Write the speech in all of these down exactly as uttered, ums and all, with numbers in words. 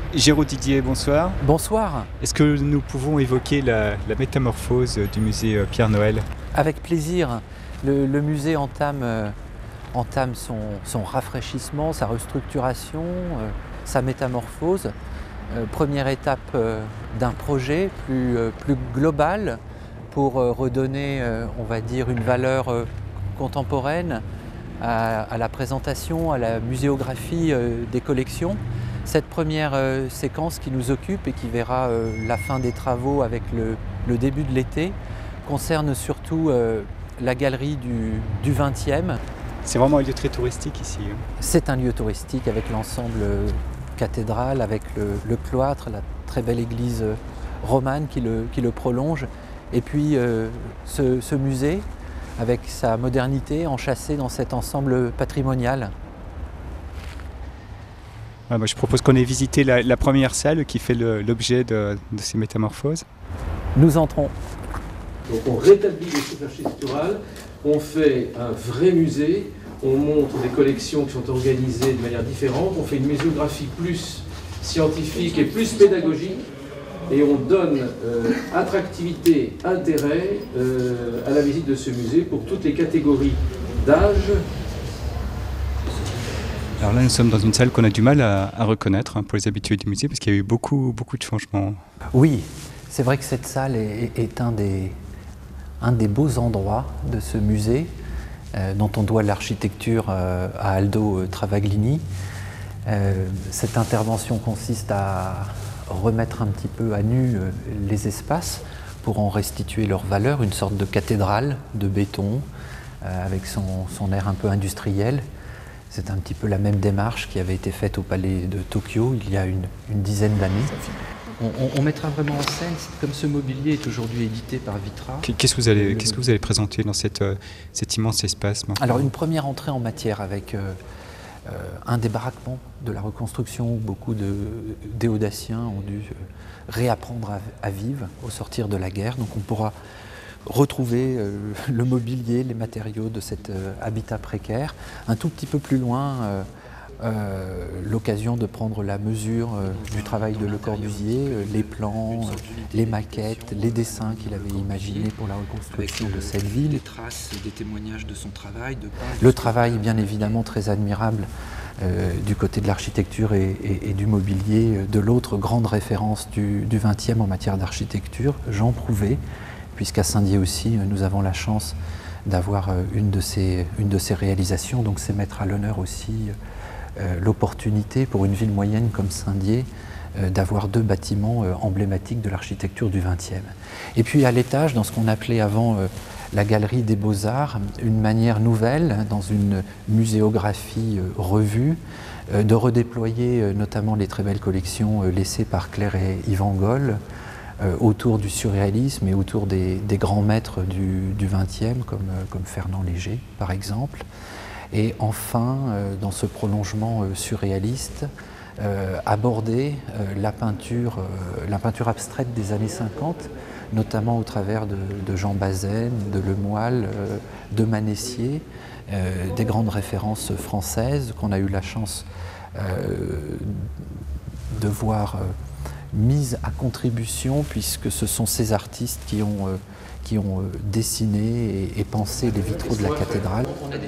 Géraud Didier, bonsoir. Bonsoir. Est-ce que nous pouvons évoquer la, la métamorphose du musée Pierre Noël? Avec plaisir. Le, le musée entame, euh, entame son, son rafraîchissement, sa restructuration, euh, sa métamorphose. Euh, première étape euh, d'un projet plus, euh, plus global pour euh, redonner, euh, on va dire, une valeur euh, contemporaine à, à la présentation, à la muséographie euh, des collections. Cette première euh, séquence qui nous occupe et qui verra euh, la fin des travaux avec le, le début de l'été concerne surtout euh, la galerie du, du vingtième. C'est vraiment un lieu très touristique ici. Hein. C'est un lieu touristique avec l'ensemble cathédrale, avec le, le cloître, la très belle église romane qui le, qui le prolonge, et puis euh, ce, ce musée avec sa modernité enchâssée dans cet ensemble patrimonial. Ouais, moi, je propose qu'on ait visité la, la première salle qui fait l'objet de, de ces métamorphoses. Nous entrons. Donc on rétablit les sources architecturales, on fait un vrai musée, on montre des collections qui sont organisées de manière différente, on fait une muséographie plus scientifique et plus pédagogique, et on donne euh, attractivité, intérêt euh, à la visite de ce musée pour toutes les catégories d'âge. Alors là, nous sommes dans une salle qu'on a du mal à, à reconnaître hein, pour les habitués du musée, parce qu'il y a eu beaucoup, beaucoup de changements. Oui, c'est vrai que cette salle est, est un, des, un des beaux endroits de ce musée, euh, dont on doit l'architecture euh, à Aldo Travaglini. Euh, cette intervention consiste à remettre un petit peu à nu euh, les espaces pour en restituer leur valeur, une sorte de cathédrale de béton, euh, avec son, son air un peu industriel. C'est un petit peu la même démarche qui avait été faite au Palais de Tokyo il y a une, une dizaine d'années. On, on, on mettra vraiment en scène, comme ce mobilier est aujourd'hui édité par Vitra. Qu'est-ce que vous allez, qu'est-ce que vous allez présenter dans cette, euh, cet immense espace maintenant? Alors une première entrée en matière avec euh, euh, un débarquement de la reconstruction. Beaucoup de déodaciens ont dû euh, réapprendre à, à vivre au sortir de la guerre. Donc on pourra retrouver euh, le mobilier, les matériaux de cet euh, habitat précaire. Un tout petit peu plus loin, euh, euh, l'occasion de prendre la mesure euh, du travail de Le Corbusier, euh, les plans, euh, les maquettes, les dessins qu'il avait imaginés pour la reconstruction de cette ville. Des traces, des témoignages de son travail. De le travail, bien évidemment, très admirable euh, du côté de l'architecture et, et, et du mobilier, de l'autre grande référence du, du vingtième en matière d'architecture, Jean Prouvé, puisqu'à Saint-Dié aussi, nous avons la chance d'avoir une de ces, une de ces réalisations. Donc c'est mettre à l'honneur aussi euh, l'opportunité pour une ville moyenne comme Saint-Dié euh, d'avoir deux bâtiments euh, emblématiques de l'architecture du vingtième. Et puis à l'étage, dans ce qu'on appelait avant euh, la galerie des Beaux-Arts, une manière nouvelle, dans une muséographie euh, revue, euh, de redéployer euh, notamment les très belles collections euh, laissées par Claire et Yvan Goll, Euh, autour du surréalisme et autour des, des grands maîtres du, du vingtième, comme, euh, comme Fernand Léger, par exemple. Et enfin, euh, dans ce prolongement euh, surréaliste, euh, aborder euh, la, peinture, euh, la peinture abstraite des années cinquante, notamment au travers de, de Jean Bazaine, de Lemoyle, euh, de Manessier, euh, des grandes références françaises qu'on a eu la chance euh, de voir euh, mise à contribution, puisque ce sont ces artistes qui ont, euh, qui ont euh, dessiné et, et pensé les vitraux de la cathédrale.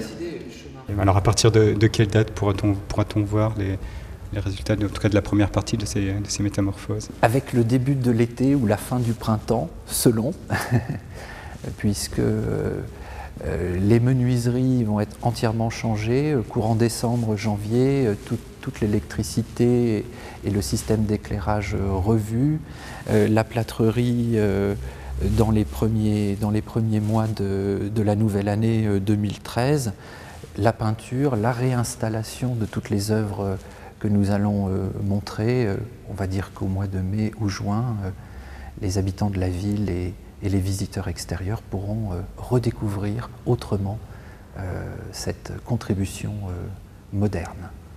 Alors à partir de, de quelle date pourra-t-on pourra-t-on voir les, les résultats, de, en tout cas de la première partie de ces, de ces métamorphoses? Avec le début de l'été ou la fin du printemps, selon, puisque euh, euh, les menuiseries vont être entièrement changées. Courant décembre, janvier, euh, tout, toute l'électricité et le système d'éclairage revu, euh, la plâtrerie euh, dans, les premiers, dans les premiers mois de, de la nouvelle année euh, deux mille treize, la peinture, la réinstallation de toutes les œuvres que nous allons euh, montrer. Euh, on va dire qu'au mois de mai ou juin, euh, les habitants de la ville et, et les visiteurs extérieurs pourront euh, redécouvrir autrement euh, cette contribution euh, moderne.